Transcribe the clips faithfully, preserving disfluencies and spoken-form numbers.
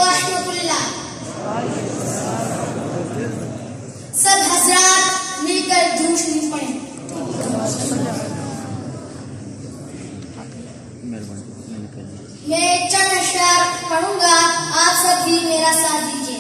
रहमतुल्लाह। सब हजरात मिलकर दूर शरीफ पढ़ें। मैं चंद अशआर पढ़ूंगा, आप सब भी मेरा साथ दीजिए।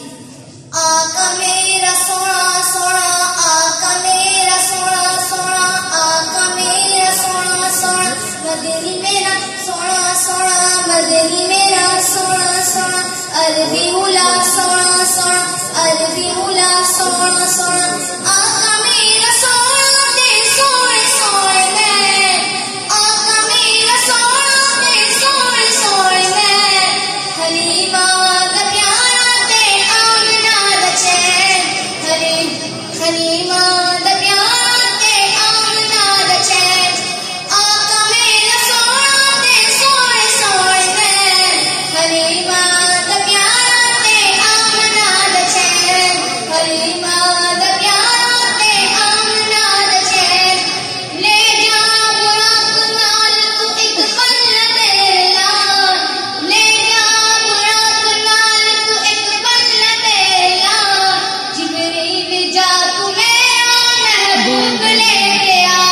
आका मेरा सोना सोना, आका मेरा सोना सोना, आका मेरा सोना सोना, मदनी मेरा सोना सोना, मदनी मेरा सोना सोना, अरबी हुला सोना सोना, अरबी हुला सोना सोना, आका मेरा सोना ते सोने सोने मैं, आका मेरा सोना ते सोने सोने मैं, हलीमा दा प्यारा ते आमना दा चैन, हलीम हलीमा दा प्यारा ते आमना दा चैन, आका मेरा सोना ते सोने सोने मैं, हलीमा दा प्यारा ते आमना दा चैन, हलीमा दा प्यारा ते आमना दा चैन, ले जा बुराक नाल तू एक पल तेरे लाल, ले जा बुराक नाल तू एक पल तेरे लाल, जिब्रील जा तू मेरा महबूब लेके आ,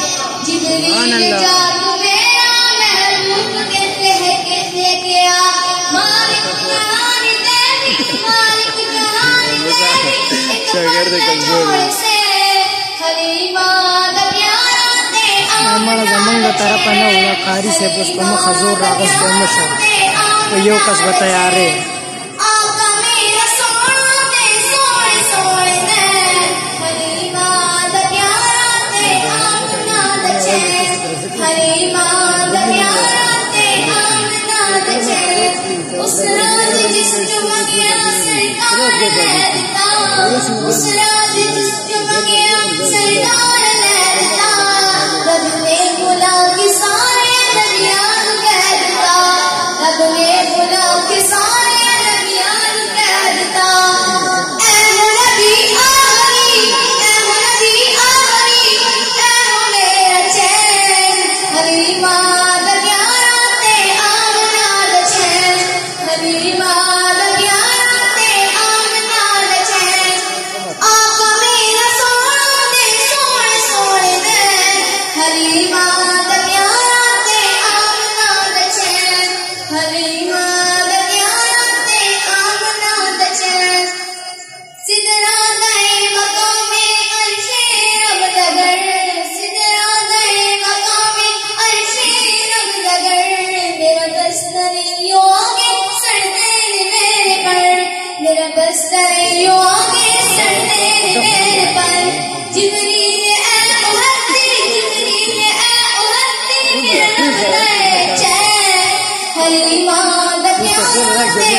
जिब्रील जा तू मेरा महबूब कहते हैं कहते के आ, मालिक कहानी तेरी, मालिक कहानी तेरी, एक पल छोड़ से हलीमा दा प्यारा ते हमारा जमंग तरफ न हुआ कारी से पुष्पम खजूर रागस बमशा तो यो कस बताया रे आका मेरा सोना ते सोने सोने मैं, हलीमा दा प्यारा ते आमना दा चैन, हलीमा दा प्यारा ते आमना दा चैन, उस रात जिसको मंगिया सरकार ने दिता, उस रात जिसको मंगिया सरकार ने दिता, रब ने बुला के सारे नबियान कह दिता, रब ने बुला के सारे नबियान कह दिता, ऐ नबी आखरी, ऐ नबी आखरी, ऐ मेरा चैन, हलीमा दा प्यारा ते आमना दा चैन, हलीमा दा प्यारा ते आमना दा चैन, आका मेरा सोना ते सोने सोने मैं, हलीमा दा प्यारा ते आमना दा चैन, हलीमा दा प्यारा ते आमना दा चैन, सिदरा दे मकामे अर्शे रब दगर, सिदरा दे मकामे अर्शे रब दगर, मेरा बस्तर यो आगे सड़ते ने मेरे पर, मेरा बस्तर यो आगे सड़ते ने मेरे पर, जिब्रील ऐ मुहद्दिर, जिब्रील ऐ मुहद्दिर मेरा नज़र चैन, हलीमा दा प्यारा ते